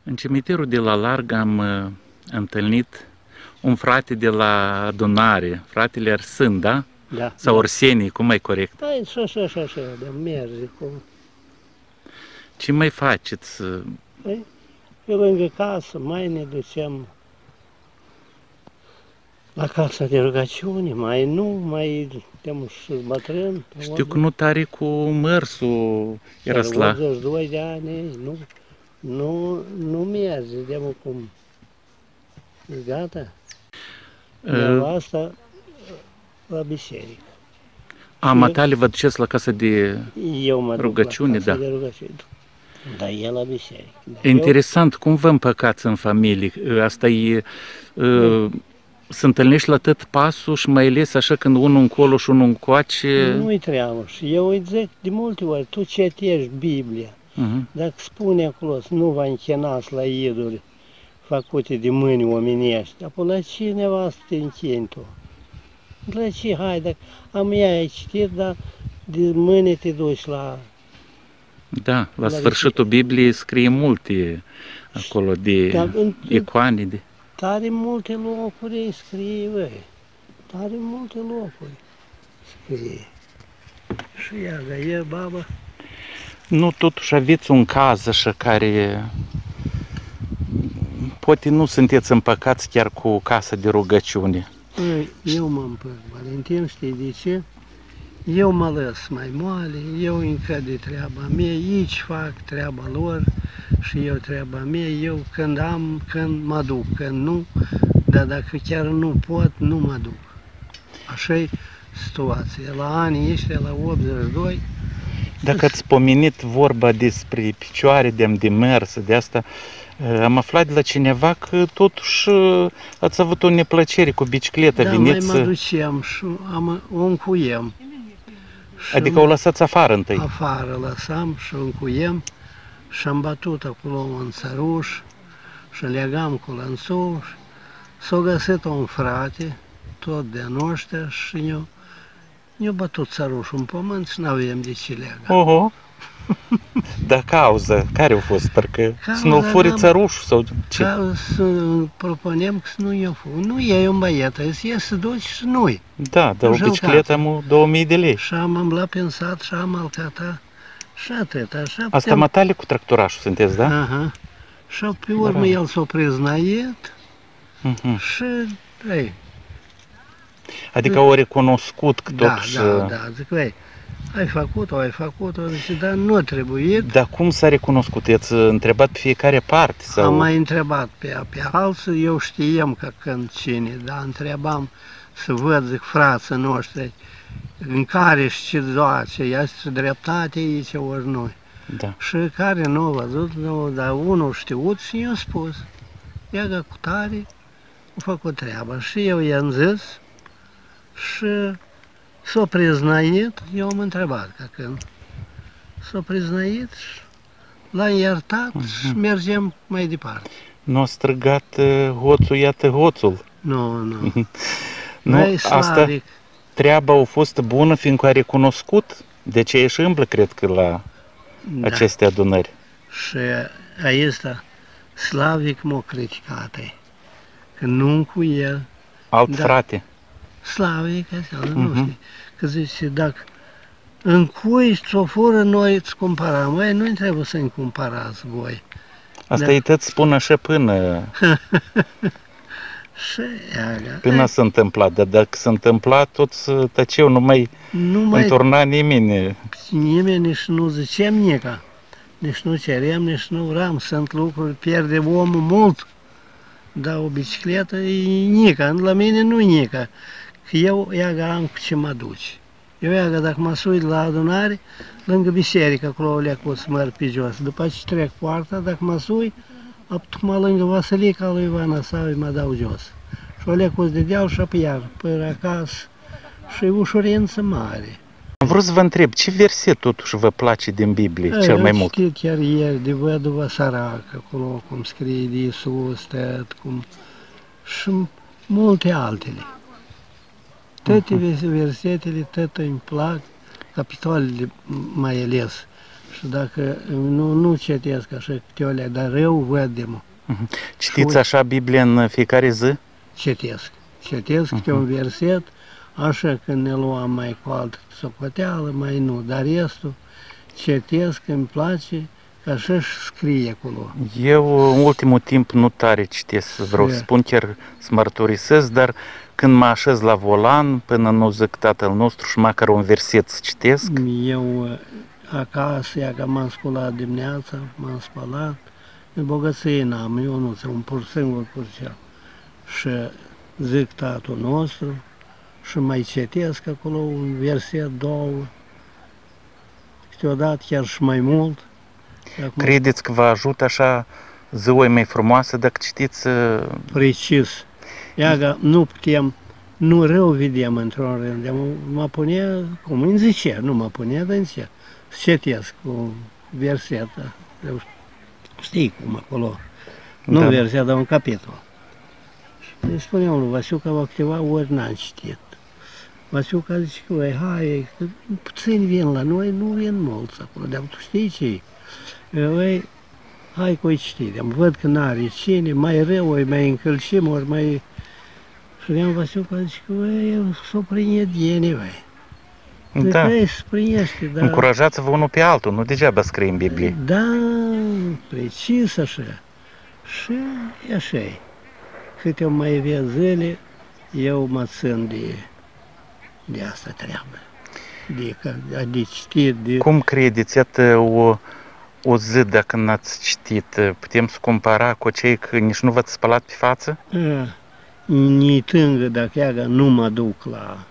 În cimitirul de la Larg am întâlnit un frate de la adunare, fratele Arsân, da? Da. Sau da. Orsenii, cum e corect? Păi, așa, de merge cu... Ce mai faceți? Păi, pe lângă casă, mai ne ducem la casa de rugăciune, mai nu, mai suntem și bătrâni. Știu că nu tare cu mărsul Iaroslav. 82 de ani, nu merge, de cum. Gata? Nevasta la biserică. Matale vă duceți la casa de Eu mă duc rugăciune, la casa da. de rugăciune. Dar e la biserică. E interesant, cum vă împăcați în familie? Asta e... Să întâlnești la tot pasul și mai ales așa când unul încolo și unul încoace... Nu-i treabă. Și eu îi zic de multe ori, tu citești Biblia. Dacă spune acolo să nu vă închinați la idoli făcute de mâini omenești, apoi la cineva să te închini tu? La ce? Hai, dacă am ea ai citit, dar de mâine te duci la... Da, la sfârșitul Bibliei scrie multe acolo de icoane, de... Tare multe locuri scrie, băi. Tare multe locuri scrie. Și iară, e babă. Nu, totuși aveți un caz așa care... Poate nu sunteți împăcați chiar cu casa de rugăciune. Eu mă împăc, Valentin, știi de ce? Eu mă lăs mai moale, eu încă de treaba mea, aici fac treaba lor și eu treaba mea, eu când am, când mă duc, când nu, dar dacă chiar nu pot, nu mă duc. Așa-i situația. La anii ăștia, la 82... Dacă ați pomenit vorba despre picioare de mers, de asta, am aflat de la cineva că totuși ați avut o neplăcere cu bicicleta, da, veniți... mai mă duceam și o încuiem. Adică o lăsați afară întâi? Afară lăsam și încuiem și am bătut acolo un țăruș și legam cu lănțul. S-a găsit un frate, tot de noștri, și ne-a bătut țărușul în pământ și n-avem de ce lega. Oho! Dar cauza, care a fost? Parcă să nu furi țărușul sau ce? Să propunem că să nu i-o furi. Nu e un băiet, e să duci și nu-i. Da, dar o bicicletă am 2000 de lei. Și am îmblăpinsat și am alcata și atât. Așa asta matale cu tractorașul sunteți, da? Aha. Și pe urmă el s-a priznait și... Ei. Adică au recunoscut că totuși... Da, zic, ai făcut-o, zice, dar nu a trebuit. Dar cum s-a recunoscut? I-ați întrebat pe fiecare parte? Sau... Am mai întrebat pe alții, eu știam că când cine, dar întrebam să văd, zic, frații noștri, în care și ce doace, este dreptate aici ori noi. Da. Și care nu a văzut, dar unul știut și i-a spus, iagă cu tare, a făcut treaba. Și eu i-am zis și s-a priznăit, eu am întrebat că când s-a priznăit, l-am iertat și mergem mai departe. Nu a strigat hoțul, iată hoțul. Nu. Nu, asta, treaba a fost bună fiindcă a recunoscut, de ce ești îmblă, cred că, la aceste adunări. Și aici, Slavic m-a criticat, că nu cu el. Alt frate. Slavic, nu știu, că zice, dacă în cui ți-o fură, noi îți cumpărăm. Nu-i trebuie să-mi cumpărați voi. Asta îi tot spun așa până... Până s-a întâmplat, dar dacă s-a întâmplat, toți tăceau, nu mai înturna nimeni. Nimeni nici nu zicem nica, nici nu cerem, nici nu vreau. Sunt lucruri, pierde omul mult, dar o bicicletă e nica, la mine nu e nica. Că eu am cu ce mă duci. Eu dacă mă sui la adunare, lângă biserică, acolo o leacă să măr pe jos. După ce trec poarta, dacă mă sui, mă lângă Vasilica lui Ivana sau mă dau jos. Și o leacă de deal și apoi iar, până acasă. Și e ușurință mare. Am vrut să vă întreb, ce verset totuși vă place din Biblie cel mai mult? Știu chiar ieri de văduva săracă, acolo cum scrie de Iisus, cum... și multe altele. Toate versetele, tot îmi plac, capitolele mai ales. Și dacă nu citesc așa câteolea, dar rău văd-mă. Citiți așa Biblia în fiecare zi? Citesc câte un verset, așa când ne luam mai cu altă socoteală, mai nu, dar restul citesc, îmi place, că așa și scrie acolo. Eu în ultimul timp nu tare citesc, vreau să spun, chiar să mărturisesc, dar când mă așez la volan, până nu zic Tatăl nostru și măcar un verset să citesc. Eu acasă, ia că m-am sculat dimineața, m-am spălat, bogăție n-am, eu nu sunt un pur singur curcel. Și zic Tatăl nostru și mai citesc acolo un verset, două, câteodată chiar și mai mult. Credeți că vă ajută așa ziua mai frumoasă dacă citiți? Precis. Iar nu putem, nu rău vedem într-un rând, mă punea, cum îmi zicea, nu mă punea, dar zicea, să citesc cu verset, știi cum acolo, nu Da. verset, dar un capitol. Și îi spuneam lui Vasiuca, la câteva ori n-am citit. Vasiuca zice că, hai, că puțin vin la noi, nu vin mulți acolo, dar tu știi ce e? Hai cu-i citim, văd că n-are cine, mai rău, ori mai încălcim, ori mai... Și le-am Vasiuca, zice că, s-o prinde diene, Da. Se prinește, da. Încurajați-vă unul pe altul, nu degeaba scrie în Biblie. Da, precis așa. Și așa e. Câte mai avea zile, eu mă țin de asta treabă. De citit, de... Cum credeți, iată o zi dacă n-ați citit, putem să compara cu cei că nici nu v-ați spălat pe față? Ni tângă, dacă ea nu mă duc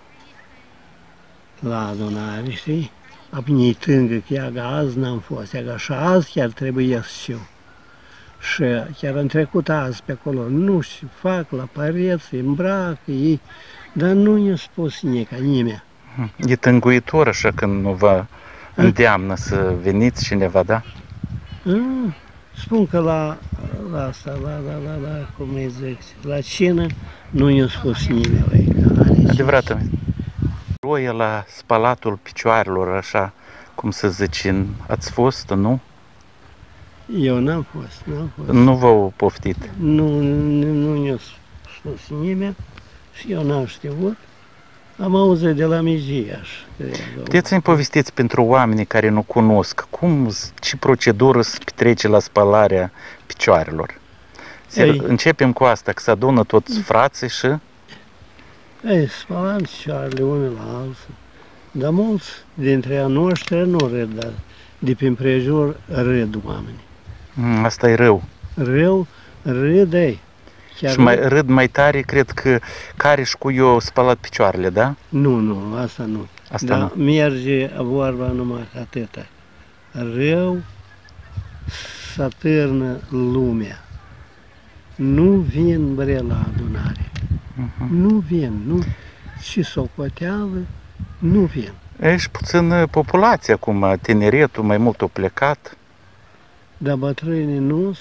la adunare, știi? Ni tângă, că ea azi n-am fost, ea și azi chiar trebuie să eu. Și chiar am trecut azi pe acolo, nu știu, fac la pareți, îmbrac, ei, dar nu ne-a spus nimeni. E tânguitor așa când nu vă îndeamnă să veniți cineva, da? Spun că la asta, cum îi zic, la cină nu ne-a spus nimeni. Adevărat. Roia la spălatul picioarelor, așa cum să zice, ați fost, nu? Eu n-am fost. Nu v-au poftit? Nu ne-a spus nimeni și eu n-am știut. Am auzit de la Mijiaș. Puteți să-mi povestiți pentru oamenii care nu cunosc, ce procedură se petrece la spălarea picioarelor? Începem cu asta, că se adună toți frații și... Spălam picioarele unul la altul. Dar mulți dintre a noștri nu râd, dar de pe împrejur râd oamenii. Asta e rău. Rău, râd ei. Și râd mai tare, cred că care și cu eu spălat picioarele, da? Nu, asta nu. Dar merge vorba numai că atâta. Rău să târnă lumea. Nu vin la adunare. Nu vin, nu. Și socoteală, nu vin. Ești puțin populație acum, tineretul mai mult a plecat. Dar bătrânii nu-s.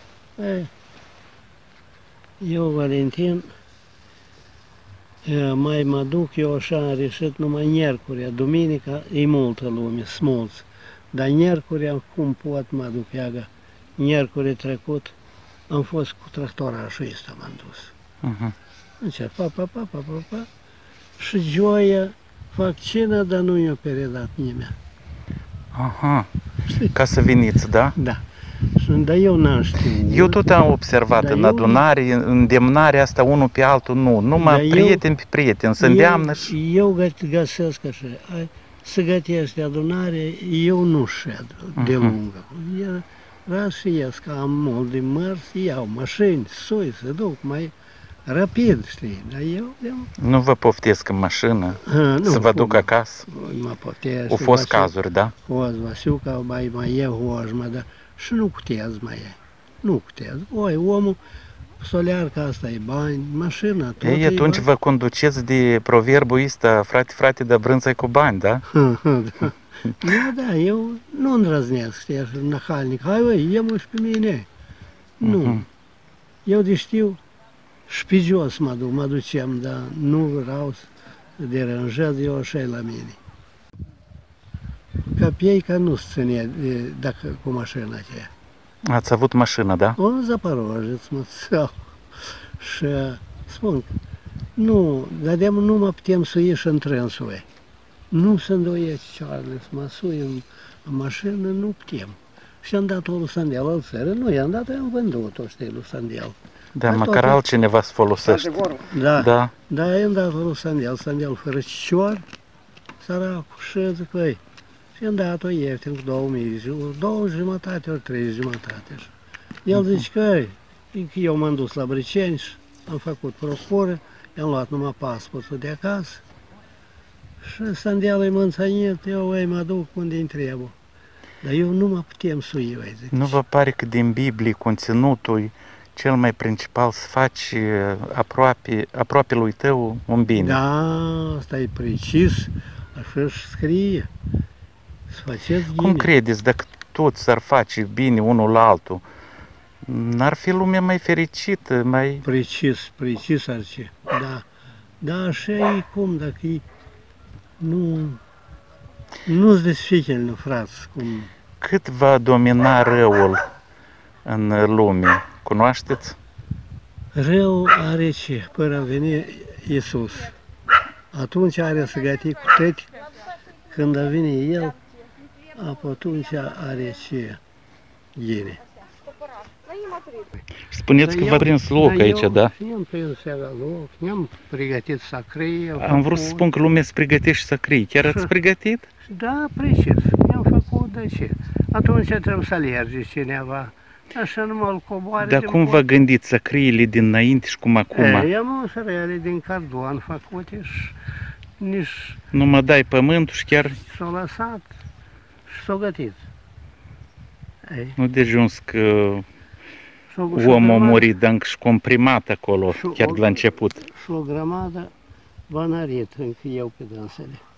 Eu, Valentin, mai mă duc, eu așa am reușit numai miercurea, duminica e multă lume, smulți. Dar miercurea, cum pot mă duc, iagă, miercurea trecut, am fost cu tractorașul ăsta, m-am dus. Încep, pa, și joia fac cină, dar nu i-a peredat nimeni. Aha, ca să veniți, da? Da. Dar eu n-am știut. Eu tot am observat în adunare, îndemnarea asta unul pe altul, nu. Numai prieten pe prieten, se îndeamnă și... Eu găsesc așa, să gătești adunare, eu nu șed de lungă. Vreau să ies, că am mult de mers, iau mașini, soi, să duc mai rapid, știi, dar eu... Nu vă poftesc în mașină, să vă duc acasă? Mă poftesc. Au fost cazuri, da? Fost, Vasiuca, mai e hojmă, dar și nu cutez mai e. Nu cutez. Omul solear că asta e bani, mașina, tot ei, atunci vă conduceți de proverbul ăsta, frate, dar brânța cu bani, da? Da, eu nu îndrăznesc, știi, așa, nahalnic. Hai, ia-mă și pe mine. Nu. Eu de știu, și pe jos mă ducem, dar nu vreau să deranjez eu așa la mine. Căpieica nu-ți ține dacă cu mașina aceea. Ați avut mașină, da? O Zaporojeț, mățeau. Și spun, nu, dar de nu mă putem să ieși în trânsul. Nu se îndoiesc cioarele, să mă sui în mașină, nu putem. Și am dat-o lui Sandeal al țără, nu i-am dat, i-am vândut-o, știi, lui Sandeal. Da, măcar altcineva să folosește. Da, da, i-am dat-o lui Sandeal fără cicioar, săracul, și zic, băi, și i-am dat-o ieftin cu 2000, 2,5 ori 3,5. El zice că eu m-am dus la Briceni și am făcut procură, i-am luat numai pasportul de acasă și Sandeal e mânțănit, eu mă duc unde-i trebuie. Dar eu nu mă putem sui, zic. Nu vă pare că din Biblie conținutul cel mai principal să faci aproape lui tău un bine? Da, asta e precis, așa și scrie. Să faceți bine. Cum credeți, dacă toți s-ar face bine unul la altul, n-ar fi lumea mai fericită, mai... Precis ar fi, da. Da, așa e cum, dacă e... Nu-ți desficel, frați, cum... Cât va domina răul în lume? Cunoașteți? Rău are ce? Până a venit Iisus. Atunci are să găti cu tăti. Când a venit El, atunci are ce ghine. Spuneți că v-a prins loc aici, da? Ne-am prins loc, ne-am pregătit sacrii. Am vrut să spun că lumea se pregătește sacrii. Chiar ați pregătit? Da, precis. Ne-am făcut, de ce? Atunci trebuie să alerge cineva. Așa nu mă-l coboare. Dar cum vă gândiți sacriile dinainte și cum acum? I-am sărele din cardon făcute și nici... Nu mă dai pământul și chiar... S-au lăsat și s-au gătit. Nu de ajuns că omul a murit, dar încă și comprimat acolo, chiar de la început. Și o grămadă v-a nărit încă eu pe dânsele.